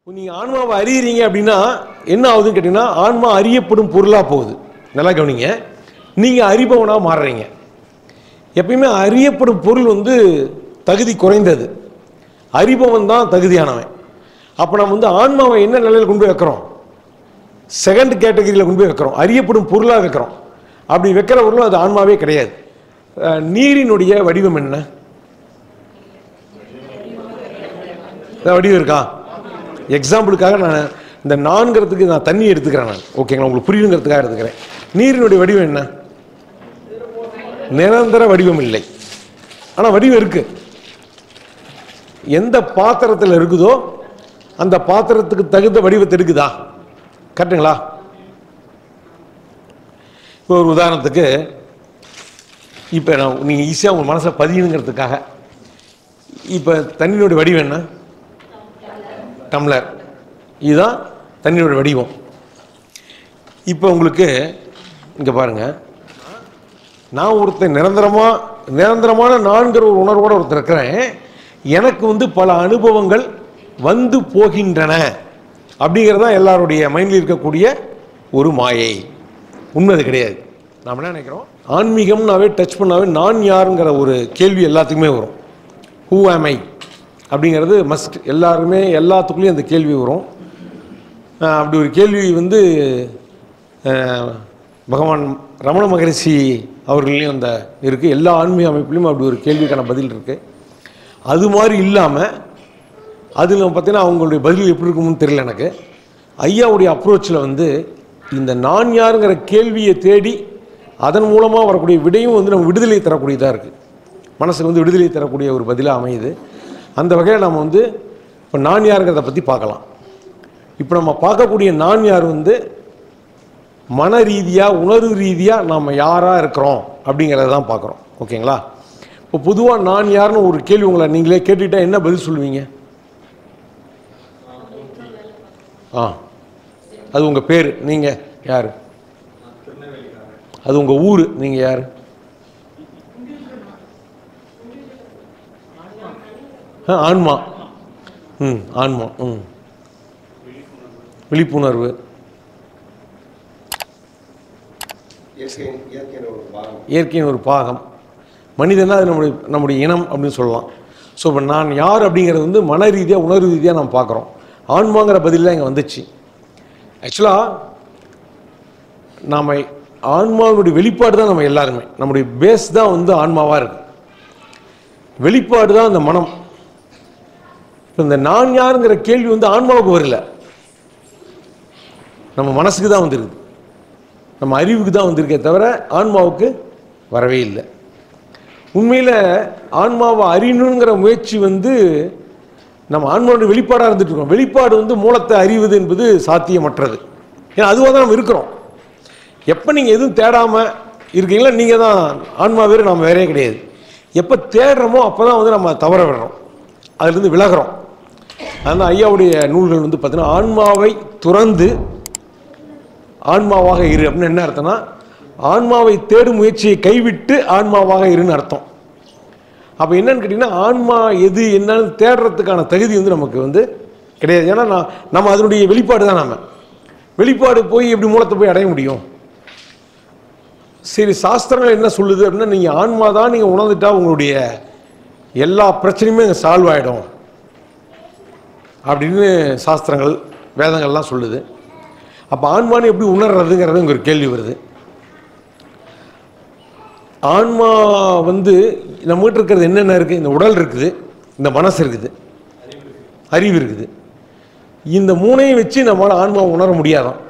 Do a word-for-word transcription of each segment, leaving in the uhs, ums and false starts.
நீங்கள் ஆன்மாவை அறியறீங்க அப்படின்னா என்ன ஆகுதுன்னு கேட்டிங்கன்னா ஆன்மா அறியப்படும் பொருளாக போகுது. நல்லா கவனிங்க. நீங்கள் அறிபவனாக மாறுறீங்க. எப்பயுமே அறியப்படும் பொருள் வந்து தகுதி குறைந்தது, அறிபவன் தான் தகுதியானவன். அப்போ நம்ம வந்து ஆன்மாவை என்ன நிலையில் கொண்டு போய் வைக்கிறோம்? செகண்ட் கேட்டகரியில் கொண்டு போய் வைக்கிறோம், அறியப்படும் பொருளாக வைக்கிறோம். அப்படி வைக்கிற பொருளும் அது ஆன்மாவே கிடையாது. நீரினுடைய வடிவம் என்ன? வடிவம் இருக்கா? எக்ஸாம்பிளுக்காக நான் இந்த நான்கிறதுக்கு நான் தண்ணி எடுத்துக்கிறேன் நான், ஓகேங்களா? உங்களுக்கு புரியுங்கிறதுக்காக எடுத்துக்கிறேன். நீரினுடைய வடிவம் என்ன? நிரந்தர வடிவம் இல்லை, ஆனால் வடிவம் இருக்கு. எந்த பாத்திரத்தில் இருக்குதோ அந்த பாத்திரத்துக்கு தகுந்த வடிவத்தை இருக்குதா? கரெக்டுங்களா? இப்போ ஒரு உதாரணத்துக்கு, இப்போ நான் நீங்கள் ஈஸியாக உங்கள் மனசை பதியணுங்கிறதுக்காக, இப்போ தண்ணியோட வடிவம் என்ன? டம்ளர். இதுதான் தண்ணியோட வடிவம். இப்போ உங்களுக்கு இங்கே பாருங்க, நான் ஒருத்தர் நிரந்தரமாக நிரந்தரமான நான்கிற ஒரு உணர்வோடு ஒருத்தர் இருக்கிறேன். எனக்கு வந்து பல அனுபவங்கள் வந்து போகின்றன அப்படிங்கிறதான் எல்லாருடைய மைண்டில் இருக்கக்கூடிய ஒரு மாயை. உண்மை அது கிடையாது. நாம் என்ன நினைக்கிறோம், ஆன்மீகம்னாவே டச் பண்ணாவே நான் யாருங்கிற ஒரு கேள்வி எல்லாத்துக்குமே வரும். ஹூ ஆம் ஐ அப்படிங்கிறது மஸ்ட். எல்லாருமே எல்லாத்துக்குள்ளேயும் அந்த கேள்வி வரும். அப்படி ஒரு கேள்வி வந்து பகவான் ரமண மகரிஷி அவர்களையும் அந்த இருக்குது. எல்லா ஆன்மீக அமைப்புலையும் அப்படி ஒரு கேள்விக்கான பதில் இருக்குது. அது மாதிரி இல்லாமல் அதில் பார்த்தீங்கன்னா அவங்களுடைய பதில் எப்படி இருக்கும்னு தெரியல எனக்கு. ஐயாவுடைய அப்ரோச்சில் வந்து இந்த நான் யாருங்கிற கேள்வியை தேடி அதன் மூலமாக வரக்கூடிய விடையும் வந்து நம்ம விடுதலை தரக்கூடியதாக இருக்குது. மனசுக்கு வந்து விடுதலை தரக்கூடிய ஒரு பதிலாக அமையுது. அந்த வகையில் நம்ம வந்து இப்போ நான் யாருங்கிறத பற்றி பார்க்கலாம். இப்போ நம்ம பார்க்கக்கூடிய நான் யார் வந்து மன ரீதியாக உணர்வு ரீதியாக நாம் யாராக இருக்கிறோம் அப்படிங்கிறத தான் பார்க்குறோம். ஓகேங்களா? இப்போ பொதுவாக நான் யாருன்னு ஒரு கேள்வி உங்களை நீங்களே கேட்டுக்கிட்டால் என்ன பதில் சொல்லுவீங்க? ஆ, அது உங்கள் பேர், நீங்கள் யார்? அது உங்கள் ஊர், நீங்கள் யார்? ஆன்மா. ம் ஆன்மா. ம் விழிப்புணர்வு, இயற்கையின் ஒரு பாகம். மனிதனா அது நம்முடைய நம்முடைய இனம் அப்படின்னு சொல்லலாம். ஸோ இப்போ நான் யார் அப்படிங்கிறது வந்து மன ரீதியாக உணர்வு ரீதியாக நம்ம பார்க்குறோம். ஆன்மாங்கிற பதிலாம் இங்கே வந்துச்சு. ஆக்சுவலாக நாம் ஆன்மாவுடைய வெளிப்பாடு தான் நம்ம எல்லாருமே. நம்முடைய பேஸ் தான் வந்து ஆன்மாவாக இருக்கு. வெளிப்பாடு தான் அந்த மனம். இப்போ இந்த நான் யாருங்கிற கேள்வி வந்து ஆன்மாவுக்கு வரல, நம்ம மனசுக்கு தான் வந்துருக்கு, நம்ம அறிவுக்கு தான் வந்திருக்கே தவிர ஆன்மாவுக்கு வரவே இல்லை. உண்மையில் ஆன்மாவை அறியணுங்கிற முயற்சி வந்து நம்ம ஆன்மாவுடைய வெளிப்பாடாக இருந்துட்டு இருக்கோம். வெளிப்பாடு வந்து மூலத்தை அறிவது என்பது சாத்தியமற்றது. ஏன்னா அதுவாக தான் நம்ம இருக்கிறோம். எப்போ நீங்கள் எதுவும் தேடாமல் இருக்கீங்களா, நீங்கள் தான் ஆன்மா, வேறு நம்ம வேறே கிடையாது. எப்போ தேடுறோமோ அப்போ தான் வந்து நம்ம தவற விடுறோம், அதுலேருந்து விலகிறோம். அதனால் ஐயாவுடைய நூல்கள் வந்து பார்த்தீங்கன்னா ஆன்மாவை துறந்து ஆன்மாவாக இரு அப்படின்னு என்ன அர்த்தம்னா, ஆன்மாவை தேடும் முயற்சியை கைவிட்டு ஆன்மாவாக இருன்னு அர்த்தம். அப்போ என்னன்னு கேட்டிங்கன்னா ஆன்மா எது என்னன்னு தேடுறதுக்கான தகுதி வந்து நமக்கு வந்து கிடையாது. ஏன்னா நான் நம்ம அதனுடைய வெளிப்பாடு தான். நம்ம வெளிப்பாடு போய் எப்படி மூலத்தை போய் அடைய முடியும்? சரி, சாஸ்திரங்கள் என்ன சொல்லுது அப்படின்னா, நீங்கள் ஆன்மா தான் நீங்கள் உணர்ந்துட்டா உங்களுடைய எல்லா பிரச்சனையுமே இங்கே சால்வ் ஆகிடும் அப்படின்னு சாஸ்திரங்கள் வேதங்கள்லாம் சொல்லுது. அப்போ ஆன்மானு எப்படி உணர்றதுங்கிறது இங்கே ஒரு கேள்வி வருது. ஆன்மா வந்து நம்மகிட்ட இருக்கிறது என்னென்ன இருக்குது? இந்த உடல் இருக்குது, இந்த மனசு இருக்குது, அறிவு இருக்குது. இந்த மூணையும் வச்சு நம்மளால் ஆன்மாவை உணர முடியாதான்?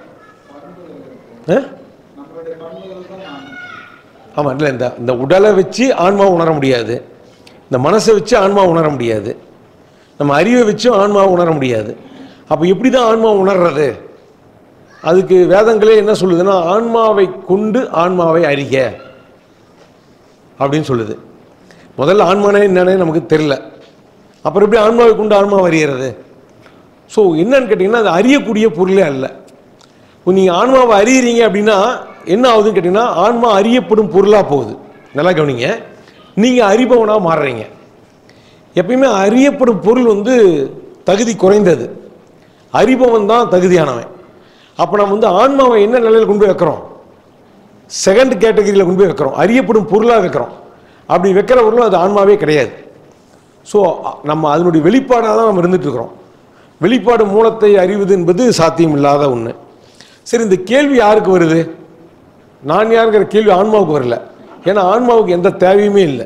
ஆமாம், இல்லை, இந்த இந்த உடலை வச்சு ஆன்மாவை உணர முடியாது, இந்த மனசை வச்சு ஆன்மாவை உணர முடியாது, நம்ம அறிவை வச்சும் ஆன்மாவை உணர முடியாது. அப்போ எப்படி தான் ஆன்மாவை உணர்றது? அதுக்கு வேதங்களே என்ன சொல்லுதுன்னா, ஆன்மாவை கொண்டு ஆன்மாவை அறிக அப்படின்னு சொல்லுது. முதல்ல ஆன்மானே என்னன்னே நமக்கு தெரியல, அப்புறம் எப்படி ஆன்மாவை கொண்டு ஆன்மாவை அறியறது? ஸோ என்னன்னு கேட்டிங்கன்னா அது அறியக்கூடிய பொருளே அல்ல. இப்போ நீங்கள் ஆன்மாவை அறியறீங்க அப்படின்னா என்ன ஆகுதுன்னு கேட்டிங்கன்னா ஆன்மா அறியப்படும் பொருளாக போகுது. நல்லா கவனிங்க. நீங்கள் அறிபவனாக மாறுறீங்க. எப்பயுமே அறியப்படும் பொருள் வந்து தகுதி குறைந்தது, அறிபவன் தான் தகுதியானவன். அப்போ நம்ம வந்து ஆன்மாவை என்ன நிலையில் கொண்டு போய் வைக்கிறோம்? செகண்ட் கேட்டகரியில் கொண்டு போய் வைக்கிறோம், அறியப்படும் பொருளாக வைக்கிறோம். அப்படி வைக்கிற பொருளும் அது ஆன்மாவே கிடையாது. ஸோ நம்ம அதனுடைய வெளிப்பாடாக தான் நம்ம இருந்துட்டு இருக்கிறோம். வெளிப்பாடு மூலத்தை அறிவது என்பது சாத்தியம் இல்லாத ஒன்று. சரி, இந்த கேள்வி யாருக்கு வருது? நான் யாருங்கிற கேள்வி ஆன்மாவுக்கு வரல. ஏன்னா ஆன்மாவுக்கு எந்த தேவையுமே இல்லை.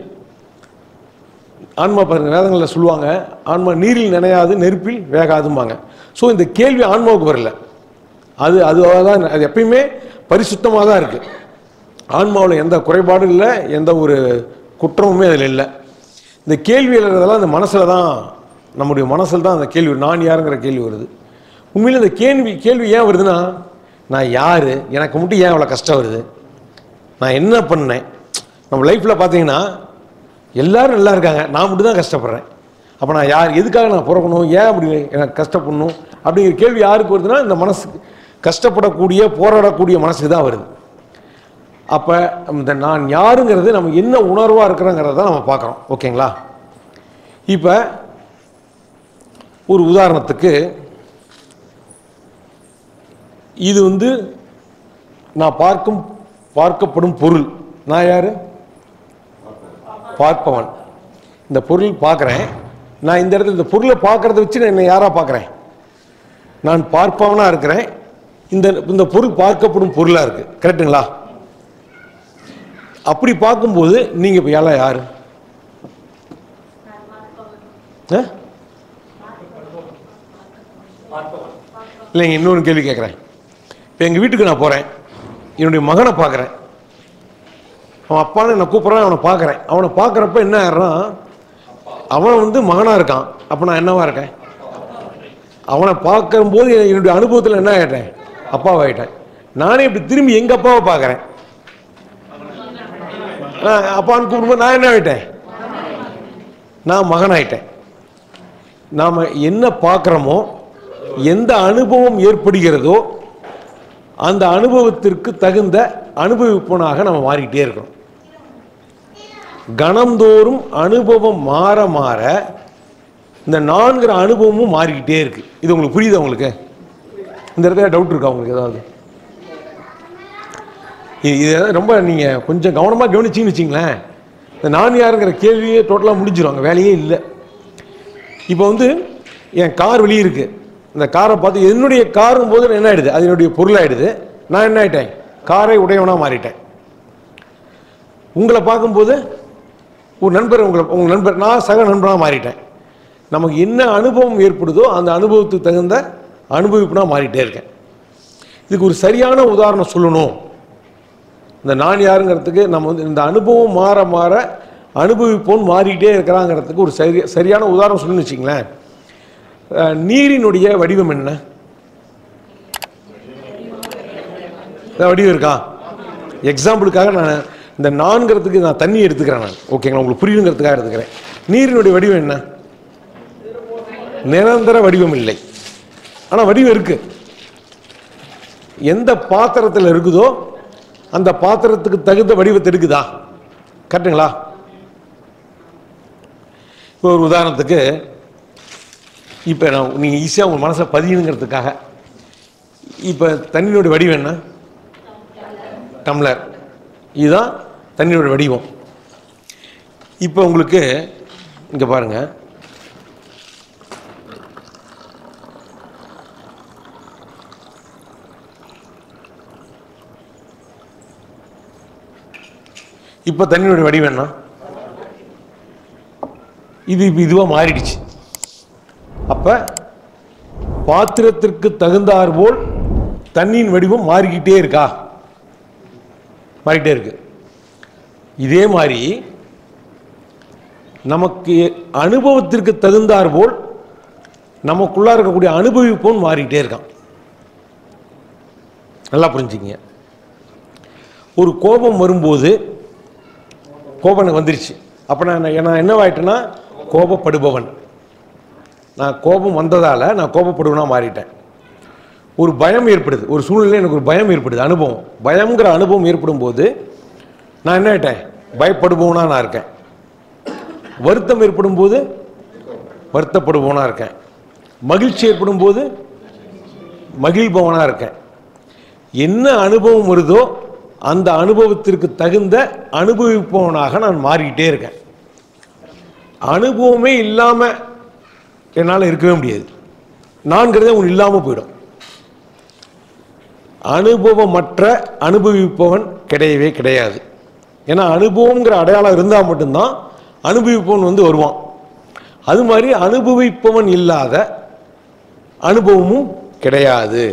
ஆன்மா பாருங்க, வேதங்களில் சொல்லுவாங்க, ஆன்மா நீரில் நினையாது நெருப்பில் வேகாதும்பாங்க. ஸோ இந்த கேள்வி ஆன்மாவுக்கு வரல. அது அதுதான், அது எப்பயுமே பரிசுத்தமாக தான் இருக்குது. ஆன்மாவில் எந்த குறைபாடும் இல்லை, எந்த ஒரு குற்றமுமே அதில் இல்லை. இந்த கேள்வி எழுறதெல்லாம் அந்த மனசில் தான், நம்முடைய மனசில் தான் அந்த கேள்வி, நான் யாருங்கிற கேள்வி வருது. உண்மையில் இந்த கேள்வி கேள்வி ஏன் வருதுன்னா, நான் யார், எனக்கு மட்டும் ஏன் அவ்வளோ கஷ்டம் வருது, நான் என்ன பண்ணேன்? நம்ம லைஃப்பில் பார்த்தீங்கன்னா எல்லோரும் நல்லா இருக்காங்க, நான் மட்டும் தான் கஷ்டப்படுறேன். அப்போ நான் யார், எதுக்காக நான் பிறக்கணும், ஏன் அப்படி எனக்கு கஷ்டப்படணும் அப்படிங்கிற கேள்வி யாருக்கு வருதுன்னா, இந்த மனசுக்கு, கஷ்டப்படக்கூடிய போராடக்கூடிய மனசுக்கு தான் வருது. அப்போ இந்த நான் யாருங்கிறது நம்ம என்ன உணர்வாக இருக்கிறோங்கிறத தான் நம்ம பார்க்குறோம். ஓகேங்களா? இப்போ ஒரு உதாரணத்துக்கு, இது வந்து நான் பார்க்கும் பார்க்கப்படும் பொருள். நான் யார்? பார்ப்பவன். இந்த பொருள் பார்க்குறேன். நான் இந்த இடத்துல இந்த பொருளை பார்க்குறத வச்சு நான் என்னை யாராக பார்க்குறேன்? நான் பார்ப்பவனாக இருக்கிறேன். இந்த இந்த பொருள் பார்க்கப்படும் பொருளாக இருக்குது. கரெக்டுங்களா? அப்படி பார்க்கும்போது நீங்கள் இப்போ எல்லாம் யார்? இல்லைங்க, இன்னொரு கேள்வி கேட்குறேன். இப்போ எங்கள் வீட்டுக்கு நான் போகிறேன், என்னுடைய மகனை பார்க்குறேன். அவன் அப்பான்னு நான் கூப்பிட்றேன், அவனை பார்க்குறேன். அவனை பார்க்குறப்ப என்ன ஆகிறான், அவன் வந்து மகனாக இருக்கான். அப்போ நான் என்னவா இருக்கேன்? அவனை பார்க்கும்போது என்னுடைய அனுபவத்தில் என்ன ஆகிட்டேன்? அப்பாவாகிட்டேன். நானே இப்படி திரும்பி எங்கள் அப்பாவை பார்க்குறேன். நான் அப்பான்னு கூப்பிடும்போது நான் என்ன ஆகிட்டேன்? நான் மகனாயிட்டேன். நாம் என்ன பார்க்குறோமோ, எந்த அனுபவம் ஏற்படுகிறதோ அந்த அனுபவத்திற்கு தகுந்த அனுபவிப்பனாக நம்ம மாறிக்கிட்டே இருக்கிறோம். கணந்தோறும் அனுபவம் மாற மாற இந்த நான்கிற அனுபவமும் மாறிக்கிட்டே இருக்கு. இது உங்களுக்கு புரியுதா? உங்களுக்கு இந்த இடத்துல டவுட் இருக்கா உங்களுக்கு ஏதாவது? இது ரொம்ப நீங்கள் கொஞ்சம் கவனமாக கவனிச்சிங்கன்னு வச்சிங்களேன், இந்த நான் யாருங்கிற கேள்வியே டோட்டலாக முடிஞ்சிடும், வேலையே இல்லை. இப்போ வந்து என் கார் வெளியே இருக்குது. இந்த காரை பார்த்து என்னுடைய காரும் போது என்ன ஆகிடுது? அது என்னுடைய பொருளாகிடுது. நான் என்ன ஆகிட்டேன்? காரை உடையவனாக மாறிட்டேன். உங்களை பார்க்கும்போது ஒரு நண்பர், உங்களை உங்கள் நண்பர், நான் சக நண்பனாக மாறிட்டேன். நமக்கு என்ன அனுபவம் ஏற்படுதோ அந்த அனுபவத்துக்கு தகுந்த அனுபவிப்புனா மாறிட்டே இருக்கேன். இதுக்கு ஒரு சரியான உதாரணம் சொல்லணும். இந்த நான் யாருங்கிறதுக்கு நம்ம வந்து இந்த அனுபவம் மாற மாற அனுபவிப்போன்னு மாறிக்கிட்டே இருக்கிறாங்கிறதுக்கு ஒரு சரி சரியான உதாரணம் சொல்லணும்னு வச்சிங்களேன். நீரினுடைய வடிவம் என்ன? வடிவம் இருக்கா? எக்ஸாம்பிளுக்காக நான் இந்த நான்கிறதுக்கு நான் தண்ணி எடுத்துக்கிறேன் நான். ஓகேங்களா? உங்களுக்கு புரியுங்கிறதுக்காக எடுத்துக்கிறேன். நீரினுடைய வடிவம் என்ன? நிரந்தர வடிவம் இல்லை, ஆனால் வடிவம் இருக்கு. எந்த பாத்திரத்தில் இருக்குதோ அந்த பாத்திரத்துக்கு தகுந்த வடிவத்தை இருக்குதா? கரெக்டுங்களா? இப்போ ஒரு உதாரணத்துக்கு, இப்போ நான் நீங்கள் ஈஸியாக உங்கள் மனசை பதியணுங்கிறதுக்காக, இப்போ தண்ணியோட வடிவம் என்ன? டம்ளர். இதுதான் தண்ணியோட வடிவம். இப்போ உங்களுக்கு இங்கே பாருங்கள், இப்போ தண்ணியோட வடிவம் என்ன? இது இப்போ இதுவாக மாறிடுச்சு. அப்போ பாத்திரத்திற்கு தகுந்தாற் போல் தண்ணியின் வடிவம் மாறிக்கிட்டே இருக்கா? மாறிக்கிட்டே இருக்கு. இதே மாதிரி நமக்கு அனுபவத்திற்கு தகுந்தாற் போல் நமக்குள்ளே இருக்கக்கூடிய அனுபவிப்போன்னு மாறிக்கிட்டே இருக்கான். நல்லா புரிஞ்சுக்கிங்க. ஒரு கோபம் வரும்போது, கோபம் எனக்கு வந்துருச்சு, அப்போ நான் நான் என்னவாயிட்டேன்னா கோபப்படுபவன். நான் கோபம் வந்ததால் நான் கோபப்படுவனா மாறிட்டேன். ஒரு பயம் ஏற்படுது, ஒரு சூழ்நிலை எனக்கு ஒரு பயம் ஏற்படுது, அனுபவம், பயம்ங்கிற அனுபவம் ஏற்படும் போது நான் என்ன ஆகிட்டேன்? பயப்படுபவனா நான் இருக்கேன். வருத்தம் ஏற்படும் போது வருத்தப்படுபவனா இருக்கேன். மகிழ்ச்சி ஏற்படும் போது மகிழ்பவனாக இருக்கேன். என்ன அனுபவம் வருதோ அந்த அனுபவத்திற்கு தகுந்த அனுபவிப்பவனாக நான் மாறிக்கிட்டே இருக்கேன். அனுபவமே இல்லாமல் என்னால் இருக்கவே முடியாது. நான்கிறதே ஒன்று இல்லாமல் போயிடும். அனுபவமற்ற அனுபவிப்பவன் கிடையவே கிடையாது. ஏன்னா அனுபவங்கிற அடையாளம் இருந்தால் மட்டும்தான் அனுபவிப்பவன் வந்து வருவான். அது மாதிரி அனுபவிப்பவன் இல்லாத அனுபவமும் கிடையாது.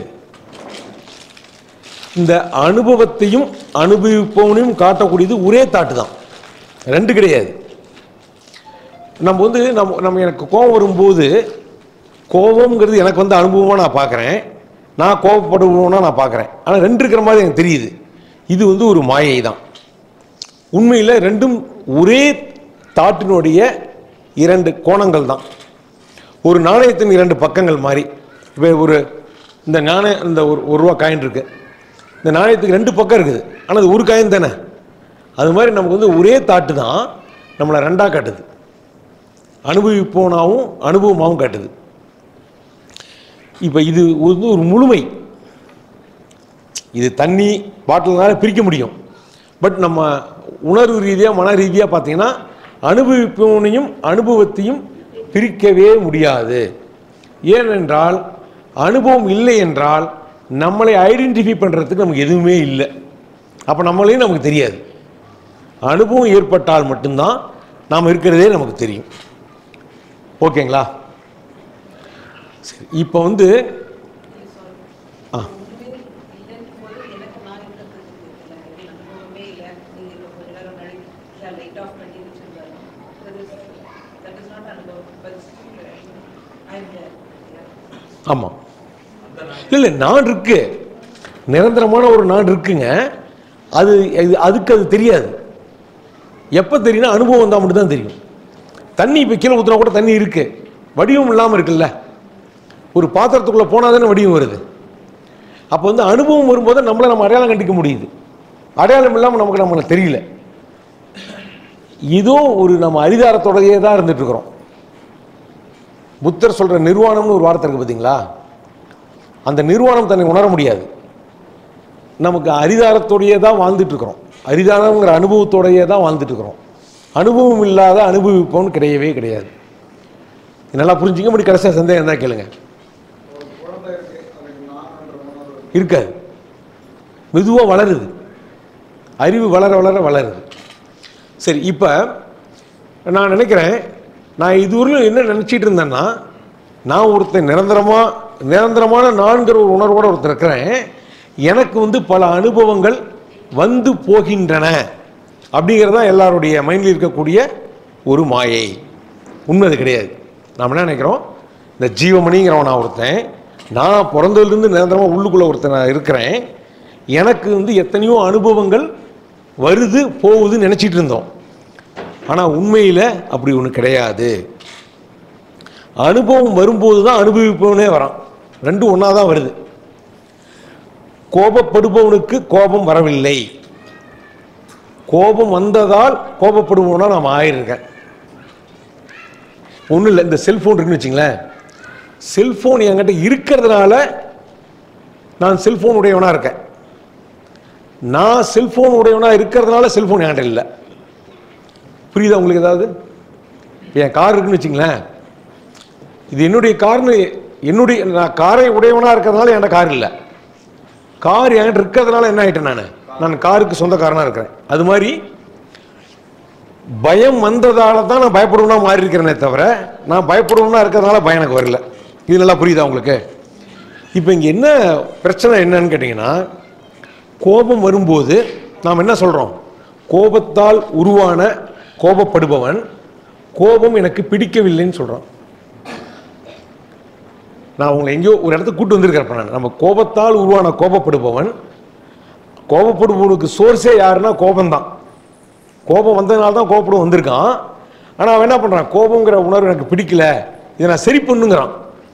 இந்த அனுபவத்தையும் அனுபவிப்பவனையும் காட்டக்கூடியது ஒரே தாட்டு தான், ரெண்டு கிடையாது. நம்ம வந்து நம்ம நம்ம எனக்கு கோபம் வரும்போது கோபம்ங்கிறது எனக்கு வந்து அனுபவமாக நான் பார்க்குறேன், நான் கோபப்படுவோன்னா நான் பார்க்குறேன். ஆனால் ரெண்டு இருக்கிற மாதிரி எனக்கு தெரியுது. இது வந்து ஒரு மாயை தான். உண்மையில் ரெண்டும் ஒரே தாட்டினுடைய இரண்டு கோணங்கள் தான். ஒரு நாணயத்தின் இரண்டு பக்கங்கள் மாதிரி. இப்போ ஒரு இந்த நாணய இந்த ஒரு ஒரு ரூபா காயின் இருக்குது, இந்த நாணயத்துக்கு ரெண்டு பக்கம் இருக்குது, ஆனால் அது ஒரு காயின் தானே. அது மாதிரி நமக்கு வந்து ஒரே தாட்டு தான் நம்மளை ரெண்டாக காட்டுது, அனுபவிப்போனாவும் அனுபவமாகவும் காட்டுது. இப்போ இது வந்து ஒரு முழுமை. இது தண்ணி பாட்டில்னால பிரிக்க முடியும். பட் நம்ம உணர்வு ரீதியாக மன ரீதியாக பார்த்தீங்கன்னா அனுபவிப்பவனையும் அனுபவத்தையும் பிரிக்கவே முடியாது. ஏனென்றால் அனுபவம் இல்லை என்றால் நம்மளை ஐடென்டிஃபை பண்ணுறதுக்கு நமக்கு எதுவுமே இல்லை. அப்போ நம்மளையும் நமக்கு தெரியாது. அனுபவம் ஏற்பட்டால் மட்டும்தான் நாம் இருக்கிறதே நமக்கு தெரியும். ஓகேங்களா? சரி, இப்போ வந்து ஆ ஆமாம், இல்லை நான் இருக்கு, நிரந்தரமான ஒரு நான் இருக்குங்க. அது அதுக்கு அது தெரியாது. எப்போ தெரியும்னா அனுபவம் வந்தால் மட்டும்தான் தெரியும். தண்ணி இப்போ கீழே ஊற்றினா கூட தண்ணி இருக்கு, வடிவம் இல்லாமல் இருக்குல்ல. ஒரு பாத்திரத்துக்குள்ளே போனால் தானே வடிவம் வருது. அப்போ வந்து அனுபவம் வரும்போது நம்மளை நம்ம அடையாளம் கண்டிக்க முடியுது. அடையாளம் இல்லாமல் நமக்கு நம்மளை தெரியல. இதோ ஒரு நம்ம அதிகாரத்தோடையே தான் இருந்துட்டு இருக்கிறோம். புத்தர் சொல்கிற நிர்வாணம்னு ஒரு வார்த்தை இருக்குது பார்த்தீங்களா, அந்த நிர்வாணம் தன்னை உணர முடியாது. நமக்கு அரிதாரத்தோடையே தான் வாழ்ந்துட்டு இருக்கிறோம். அரிதாரங்கிற அனுபவத்தோடையே தான் வாழ்ந்துட்டு இருக்கிறோம். அனுபவம் இல்லாத அனுபவிப்போன்னு கிடையவே கிடையாது. நல்லா புரிஞ்சுக்க முடியும். கடைசியாக சந்தேகம் தான் கேளுங்க. இருக்காது, மெதுவாக வளருது, அறிவு வளர வளர வளருது. சரி, இப்போ நான் நினைக்கிறேன், நான் இதுவரையிலும் என்ன நினச்சிட்டு இருந்தேன்னா, நான் ஒருத்தர் நிரந்தரமாக நிரந்தரமான நான்கிற ஒரு உணர்வோடு ஒருத்தர் இருக்கிறேன். எனக்கு வந்து பல அனுபவங்கள் வந்து போகின்றன அப்படிங்கிறதான் எல்லாருடைய மைண்டில் இருக்கக்கூடிய ஒரு மாயை. உண்மை அது கிடையாது. நாம் என்ன நினைக்கிறோம், இந்த ஜீவமணிங்கிறவன் நான் ஒருத்தன், நான் பிறந்ததுலேருந்து நிரந்தரமாக உள்ளுக்குள்ளே ஒருத்தன் நான் இருக்கிறேன், எனக்கு வந்து எத்தனையோ அனுபவங்கள் வருது போகுதுன்னு நினச்சிட்டு இருந்தோம். ஆனால் உண்மையில் அப்படி ஒன்று கிடையாது. அனுபவம் வரும்போது தான் அனுபவிப்பவனே வரான். ரெண்டும் ஒன்றா தான் வருது. கோபப்படுபவனுக்கு கோபம் வரவில்லை, கோபம் வந்ததால் கோபப்படுபவனா நான் ஆயிருக்கேன். ஒன்றும் இல்லை, இந்த செல்ஃபோன் இருக்குன்னு வச்சுங்களேன், செல்ஃபோன் என்கிட்ட இருக்கிறதுனால நான் செல்ஃபோன் உடையவனாக இருக்கேன். நான் செல்ஃபோன் உடையவனாக இருக்கிறதுனால செல்ஃபோன் என்கிட்ட இல்லை. புரியுதா உங்களுக்கு? ஏதாவது என் கார் இருக்குன்னு வச்சுங்களேன், இது என்னுடைய கார்னு, என்னுடைய நான் காரை உடையவனாக இருக்கிறதுனால என்கிட்ட கார் இல்லை. கார் என்கிட்ட இருக்கிறதுனால என்ன ஆகிட்டேன், நான் நான் காருக்கு சொந்தக்காரனாக இருக்கிறேன். அது மாதிரி பயம் வந்ததால தான் நான் பயப்படுவனா மாறி இருக்கிறேனே தவிர நான் பயப்படுவனா இருக்கிறதுனால பயம் எனக்கு வரல. இது நல்லா புரியுதா உங்களுக்கு? இப்போ இங்கே என்ன பிரச்சனை என்னன்னு கேட்டிங்கன்னா, கோபம் வரும்போது நாம் என்ன சொல்கிறோம், கோபத்தால் உருவான கோபப்படுபவன், கோபம் எனக்கு பிடிக்கவில்லைன்னு சொல்கிறோம். நான் உங்களை எங்கேயோ ஒரு இடத்துக்கு கூட்டு வந்திருக்கிறப்ப, நான் நம்ம கோபத்தால் உருவான கோபப்படுபவன், கோபப்படுபவனுக்கு சோர்ஸே யாருன்னா கோபம்தான். கோபம் வந்ததுனால தான் கோபப்படும் வந்திருக்கான். ஆனால் அவன் என்ன பண்ணுறான், கோபங்கிற உணர்வு எனக்கு பிடிக்கல, இதை நான் சரி பண்ணுங்கிறான்.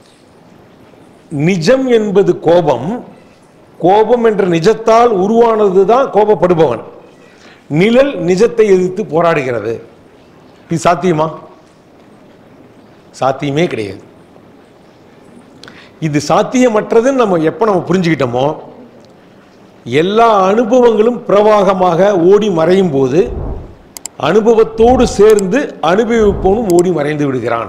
நிஜம் என்பது கோபம், கோபம் என்ற நிஜத்தால் உருவானது தான் கோபப்படுபவன். நிழல் நிஜத்தை எதிர்த்து போராடுகிறது. இது சாத்தியமா? சாத்தியமே கிடையாது. இது சாத்தியமற்றதுன்னு நம்ம எப்போ நம்ம புரிஞ்சுக்கிட்டோமோ, எல்லா அனுபவங்களும் பிரவாகமாக ஓடி மறையும் போது அனுபவத்தோடு சேர்ந்து அனுபவிப்பவனும் ஓடி மறைந்து விடுகிறான்.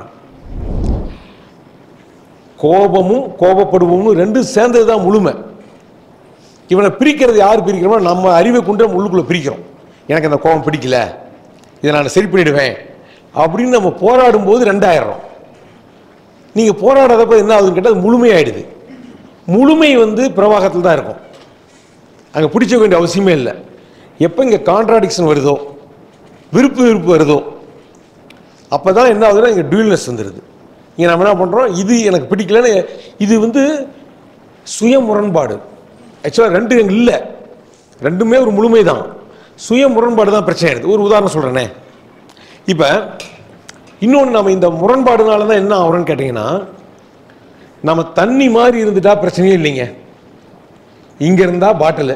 கோபமும் கோபப்படுவோமும் ரெண்டும் சேர்ந்தது தான் முழுமை. இவனை பிரிக்கிறது யார் பிரிக்கிறோமோ, நம்ம அறிவை கொண்டு நம்ம உள்ளுக்குள்ள பிரிக்கிறோம். எனக்கு அந்த கோபம் பிடிக்கல, இதை நான் சரி பண்ணிடுவேன் அப்படின்னு நம்ம போராடும் போது ரெண்டாயிரம். நீங்க போராடாதப்ப என்ன ஆகுதுன்னு கேட்டால் முழுமையாயிடுது. முழுமை வந்து பிரவாகத்தில் தான் இருக்கும், அங்கே பிடிச்ச வேண்டிய அவசியமே இல்லை. எப்போ இங்கே கான்ட்ராடிக்ஷன் வருதோ, விருப்பு விருப்பு வருதோ, அப்போ தான் என்ன ஆகுதுன்னா இங்கே டியூல்னஸ் வந்துடுது. இங்கே நம்ம என்ன பண்ணுறோம், இது எனக்கு பிடிக்கலன்னு, இது வந்து சுய முரண்பாடு. ஆக்சுவலாக ரெண்டு எங்க இல்லை, ரெண்டுமே ஒரு முழுமை தான். சுய முரண்பாடு தான் பிரச்சனை இருக்குது. ஒரு உதாரணம் சொல்கிறேனே, இப்போ இன்னொன்று, நம்ம இந்த முரண்பாடுனால தான் என்ன ஆகுறோன்னு கேட்டிங்கன்னா, நம்ம தண்ணி மாதிரி இருந்துட்டா பிரச்சனையே இல்லைங்க. இங்கே இருந்தால் பாட்டிலு,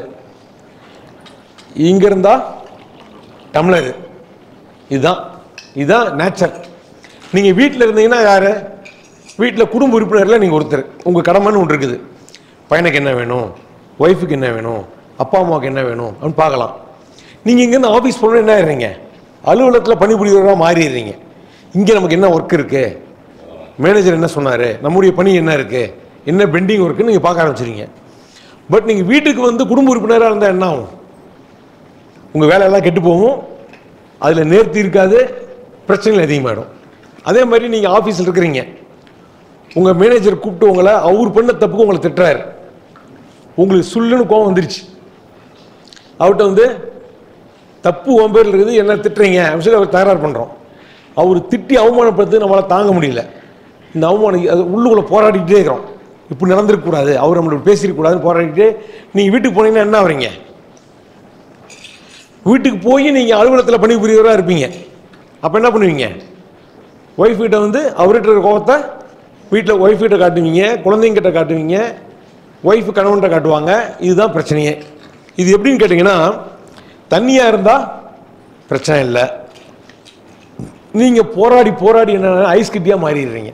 இங்கே இருந்தால் டம்ளரு, இதுதான் இதுதான் நேச்சர். நீங்கள் வீட்டில் இருந்தீங்கன்னா யார், வீட்டில் குடும்ப உறுப்பினரில் நீங்கள் ஒருத்தர், உங்கள் கடமைன்னு ஒன்று இருக்குது. பையனுக்கு என்ன வேணும், ஒய்ஃபுக்கு என்ன வேணும், அப்பா அம்மாவுக்கு என்ன வேணும் அப்படின்னு பார்க்கலாம். நீங்கள் இங்கேருந்து ஆஃபீஸ் போகணுன்னு என்ன ஆயிடுறீங்க, அலுவலகத்தில் பணிபுரியவராக மாறிடுறீங்க. இங்கே நமக்கு என்ன ஒர்க் இருக்குது, மேனேஜர் என்ன சொன்னார், நம்முடைய பணி என்ன இருக்குது, என்ன பெண்டிங் ஒர்க்குன்னு நீங்கள் பார்க்க ஆரம்பிச்சிருங்க. பட் நீங்கள் வீட்டுக்கு வந்து குடும்ப உறுப்பினராக இருந்தால் என்ன ஆகும், உங்கள் வேலையெல்லாம் கெட்டு போகும், அதில் நேர்த்தி இருக்காது, பிரச்சனைகள் அதிகமாகிடும். அதே மாதிரி நீங்கள் ஆஃபீஸில் இருக்கிறீங்க, உங்கள் மேனேஜர் கூப்பிட்டு உங்களை அவர் பண்ண தப்புக்கு உங்களை திட்டுறாரு, உங்களுக்கு சுல்லுன்னு கோவம் வந்துருச்சு. அவர்கிட்ட வந்து தப்பு உன் பேரில் இருக்குது, என்ன திட்டுறீங்க அப்படின்னு சொல்லி அவர் தகராறு பண்ணுறோம். அவர் திட்டி அவமானப்படுத்து நம்மளால் தாங்க முடியல. இந்த அவமானம் அது உள்ளுக்குள்ளே போராடிக்கிட்டே இருக்கிறோம், இப்படி நடந்திருக்கக்கூடாது, அவர் நம்மளோட பேசியிருக்கக்கூடாதுன்னு போராடிக்கிட்டே நீங்கள் வீட்டுக்கு போனீங்கன்னா என்ன ஆகிறீங்க, வீட்டுக்கு போய் நீங்கள் அலுவலகத்தில் பணிபுரியவராக இருப்பீங்க. அப்போ என்ன பண்ணுவீங்க, ஒய்ஃப் கிட்ட வந்து அவர்கிட்ட இருக்கிற கோபத்தை வீட்டில் ஒய்ஃப் கிட்ட காட்டுவீங்க, குழந்தைங்கிட்ட காட்டுவீங்க, ஒய்ஃபு கணவன்கிட்ட காட்டுவாங்க. இதுதான் பிரச்சனையே. இது எப்படின்னு கேட்டிங்கன்னா, தண்ணியாக இருந்தால் பிரச்சனை இல்லை, நீங்கள் போராடி போராடி என்ன ஐஸ் கட்டியாக மாறிடுறீங்க.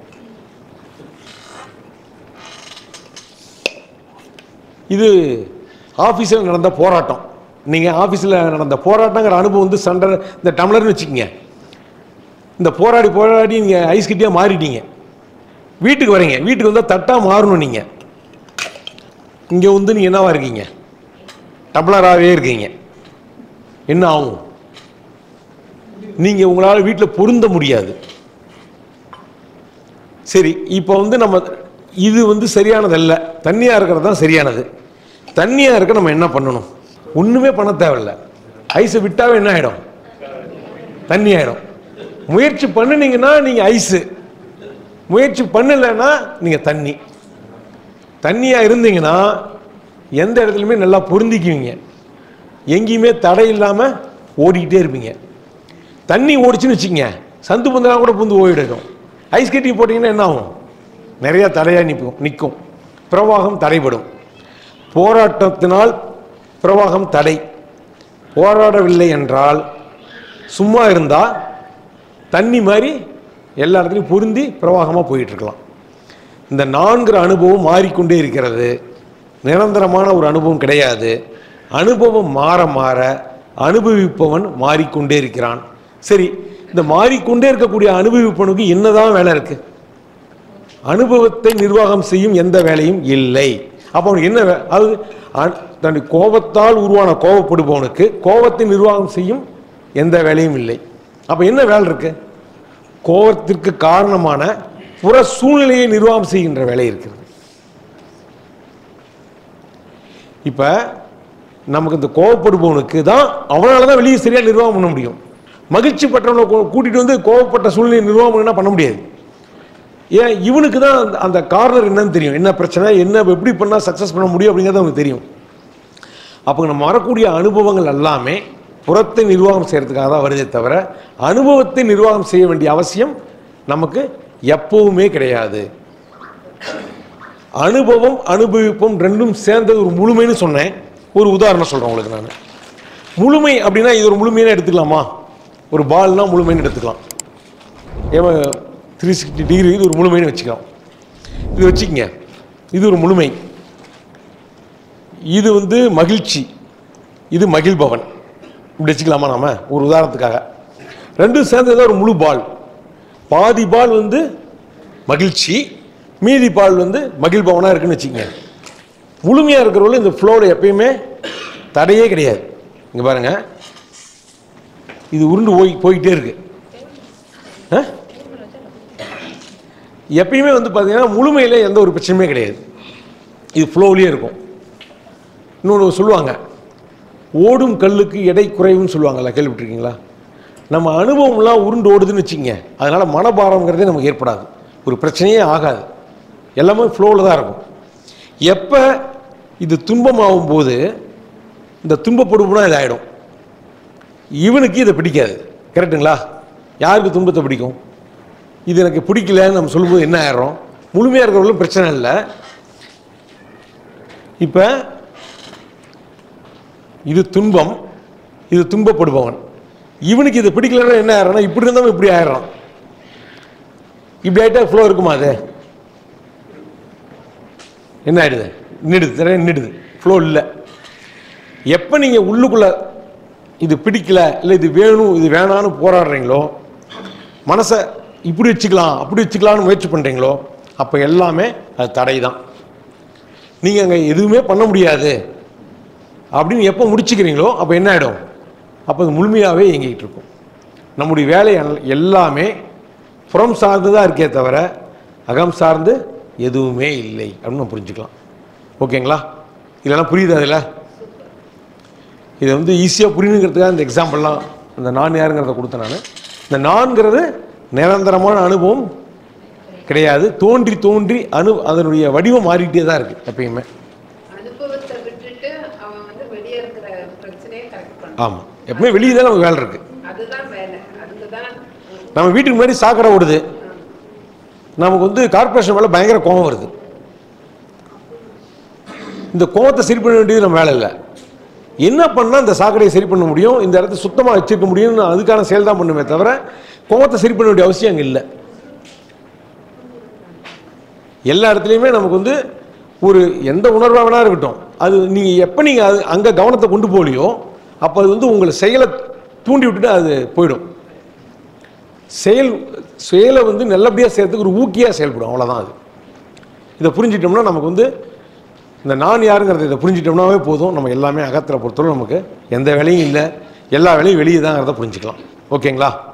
இது ஆஃபீஸில் நடந்த போராட்டம். நீங்கள் ஆஃபீஸில் நடந்த போராட்டங்கிற அனுபவம் வந்து சண்டை, இந்த டம்ளர்னு வச்சுக்கோங்க, இந்த போராடி போராடி நீங்கள் ஐஸ் கட்டியாக மாறிட்டீங்க. வீட்டுக்கு வரீங்க, வீட்டுக்கு வந்தால் தட்டாக மாறணும். நீங்கள் இங்கே வந்து நீங்கள் என்னவா இருக்கீங்க, டம்ளராகவே இருக்கீங்க. என்ன ஆகும், நீங்கள் உங்களால் வீட்டில் பொருந்த முடியாது. சரி, இப்போ வந்து நம்ம இது வந்து சரியானதல்ல, தண்ணியாக இருக்கிறது தான் சரியானது. தண்ணியாக இருக்க நம்ம என்ன பண்ணணும், ஒன்றுமே பண்ண தேவையில்லை. ஐஸை விட்டாவே என்ன ஆகிடும், தண்ணி ஆகிடும். முயற்சி பண்ணினீங்கன்னா நீங்கள் ஐஸு, முயற்சி பண்ணலைன்னா நீங்கள் தண்ணி. தண்ணியாக இருந்தீங்கன்னா எந்த இடத்துலையுமே நல்லா பொருந்திக்குவீங்க, எங்கேயுமே தடை இல்லாமல் ஓடிக்கிட்டே இருப்பீங்க. தண்ணி ஓடிச்சுன்னு வச்சுக்கோங்க, சந்து பந்தெல்லாம் கூட புந்து ஓடிடும். ஐஸ் கட்டி போட்டிங்கன்னா என்ன ஆகும், நிறையா தடையாக நிற்கும் நிற்கும் பிரவாகம் தடைபடும். போராட்டத்தினால் பிரவாகம் தடை. போராடவில்லை என்றால் சும்மா இருந்தால் தண்ணி மாதிரி எல்லா இடத்துலையும் பொருந்தி பிரவாகமாக போயிட்டுருக்கலாம். இந்த நான்கு அனுபவம் மாறிக்கொண்டே இருக்கிறது, நிரந்தரமான ஒரு அனுபவம் கிடையாது. அனுபவம் மாற மாற அனுபவிப்பவன் மாறிக்கொண்டே இருக்கிறான். சரி, இந்த மாறிக்கொண்டே இருக்கக்கூடிய அனுபவிப்பவனுக்கு என்னதான் வேலை இருக்கு, அனுபவத்தை நிர்வாகம் செய்யும் எந்த வேலையும் இல்லை. அப்போ அவனுக்கு என்ன, அது தன் கோபத்தால் உருவான கோபப்படுபவனுக்கு கோபத்தை நிர்வாகம் செய்யும் எந்த வேலையும் இல்லை. அப்போ என்ன வேலை இருக்கு, கோபத்திற்கு காரணமான புற சூழ்நிலையை நிர்வாகம் செய்கின்ற வேலை இருக்கிறது. இப்ப நமக்கு இந்த கோபப்படுபவனுக்கு தான் அவனால தான் வெளியே சரியா நிர்வாகம் பண்ண முடியும். மகிழ்ச்சி பட்டவனை கூட்டிட்டு வந்து கோபப்பட்ட சூழ்நிலையை நிர்வாகம் என்ன பண்ண முடியாது. ஏன், இவனுக்கு தான் அந்த கார்னர் என்னன்னு தெரியும், என்ன பிரச்சனை, என்ன எப்படி பண்ணால் சக்ஸஸ் பண்ண முடியும் அப்படிங்கிறது அவனுக்கு தெரியும். அப்போ நம்ம வரக்கூடிய அனுபவங்கள் எல்லாமே புறத்தை நிர்வாகம் செய்யறதுக்காக தான் வருதே தவிர அனுபவத்தை நிர்வாகம் செய்ய வேண்டிய அவசியம் நமக்கு எப்பவுமே கிடையாது. அனுபவம் அனுபவிப்போம் ரெண்டும் சேர்ந்தது ஒரு முழுமைன்னு சொன்னேன். ஒரு உதாரணம் சொல்கிறேன் உங்களுக்கு நான். முழுமை அப்படின்னா இது ஒரு முழுமையான எடுத்துக்கலாமா, ஒரு பால்னா முழுமைன்னு எடுத்துக்கலாம். ஏன் த்ரீ சிக்ஸ்டி டிகிரி இது ஒரு முழுமைன்னு வச்சுக்கலாம். இது வச்சுக்கங்க, இது ஒரு முழுமை. இது வந்து மகிழ்ச்சி, இது மகிழ்பவன். இப்படி வச்சுக்கலாமா நாம ஒரு உதாரணத்துக்காக? ரெண்டும் சேர்ந்தது ஒரு முழு பால். பாதி பால் வந்து மகிழ்ச்சி, மீதி பால் வந்து மகிழ்பவனாக இருக்குன்னு வச்சுக்கங்க. முழுமையாக இருக்கிறவங்களும் இந்த ஃப்ளோவில் எப்பயுமே தடையே கிடையாது. இங்கே பாருங்க, இது உருண்டு போய் போய்கிட்டே இருக்கு. எப்பயுமே வந்து பார்த்தீங்கன்னா முழுமையில் எந்த ஒரு பிரச்சனையுமே கிடையாது. இது ஃப்ளோவிலே இருக்கும். இன்னொன்று சொல்லுவாங்க, ஓடும் கல்லுக்கு எடை குறைவுன்னு சொல்லுவாங்கல்ல, கேள்விப்பட்டிருக்கீங்களா? நம்ம அனுபவம்லாம் உருண்டு ஓடுதுன்னு வச்சுக்கோங்க, அதனால் மனபாரங்கிறதே நமக்கு ஏற்படாது, ஒரு பிரச்சனையே ஆகாது, எல்லாமே ஃப்ளோவில் தான் இருக்கும். எப்போ இது துன்பமாகும் போது இந்த துன்பப்படுவோம்னா இதாகிடும். இவனுக்கு இதை பிடிக்காது. கரெக்டுங்களா? யாருக்கு துன்பத்தை பிடிக்கும்? இது எனக்கு பிடிக்கலன்னு நம்ம சொல்லும்போது என்ன ஆயிடுறோம்? முழுமையாக இருக்கிறவங்களும் பிரச்சனை இல்லை. இப்போ இது துன்பம், இது துன்பப்படுபவன். இவனுக்கு இது பிடிக்கலன்னா என்ன ஆயிடுறோம்னா இப்படி இருந்தவன் இப்படி ஆயிடுறான். இப்படி ஆகிட்டா ஃப்ளோ இருக்குமா? அது என்ன ஆயிடுது? நின்றுடுது, நின்றுடுது, ஃப்ளோ இல்லை. எப்போ நீங்கள் உள்ளுக்குள்ளே இது பிடிக்கல, இல்லை இது வேணும் இது வேணான்னு போராடுறீங்களோ, மனசை இப்படி வச்சுக்கலாம் அப்படி வச்சுக்கலான்னு முயற்சி பண்ணுறீங்களோ, அப்போ எல்லாமே அது தடை தான். நீங்கள் அங்கே எதுவுமே பண்ண முடியாது அப்படின்னு எப்போ முடிச்சுக்கிறீங்களோ அப்போ என்ன ஆகிடும்? அப்போ அது முழுமையாகவே இயங்கிக்கிட்டு இருக்கும். நம்முடைய வேலை எல்லாமே புறம் சார்ந்து தான் இருக்கே தவிர அகம் சார்ந்து எதுவுமே இல்லை அப்படின்னு நம்ம புரிஞ்சுக்கலாம். ஓகேங்களா? இதெல்லாம் புரியுது? அதில் இதை வந்து ஈஸியாக புரியணுங்கிறதுக்காக இந்த எக்ஸாம்பிள்லாம் இந்த நான் யாருங்கிறத கொடுத்தேன் நான். இந்த நான்கிறது நிரந்தரமான அனுபவம் கிடையாது. தோன்றி தோன்றி அனு அதனுடைய வடிவம் மாறிக்கிட்டே தான் இருக்குது எப்பயுமே. ஆமாம், எப்பவுமே வெளியே தான் நமக்கு வேலை இருக்குது. நம்ம வீட்டுக்கு முன்னாடி சாக்கடை ஓடுது, நமக்கு வந்து கார்பரேஷன் மேலே பயங்கர கோபம் வருது. இந்த கோபத்தை சரி பண்ண வேண்டியது நம்ம வேலை இல்லை. என்ன பண்ணால் இந்த சாக்கடையை சரி பண்ண முடியும், இந்த இடத்த சுத்தமாக வச்சுருக்க முடியும்னு அதுக்கான செயல் தான் பண்ணுமே தவிர கோபத்தை சரி பண்ண வேண்டிய அவசியம் அங்கே இல்லை. எல்லா இடத்துலையுமே நமக்கு வந்து ஒரு எந்த உணர்வாக வேணா இருக்கட்டும், அது நீங்கள் எப்போ நீங்கள் அது அங்கே கவனத்தை கொண்டு போகலையோ அப்போ அது வந்து உங்களை செயலை தூண்டி விட்டுட்டு அது போயிடும். செயல் செயலை வந்து நல்லபடியாக செய்யறதுக்கு ஒரு ஊக்கியாக செயல்படும், அவ்வளோதான். அது இதை புரிஞ்சிட்டோம்னா நமக்கு வந்து இந்த நான் யாருங்கிறத இதை புரிஞ்சிட்டோம்னாவே போதும். நம்ம எல்லாமே அகத்தில் பொறுத்தவரை நமக்கு எந்த வேலையும் இல்லை, எல்லா வேலையும் வெளியே தாங்கிறத புரிஞ்சுக்கலாம். ஓகேங்களா?